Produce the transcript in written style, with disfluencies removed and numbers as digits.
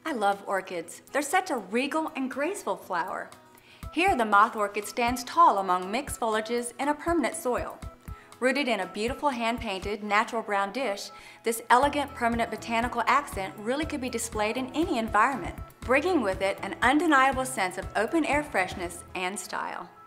I love orchids. They're such a regal and graceful flower. Here, the moth orchid stands tall among mixed foliages in a permanent soil. Rooted in a beautiful hand-painted natural brown dish, this elegant permanent botanical accent really could be displayed in any environment, bringing with it an undeniable sense of open-air freshness and style.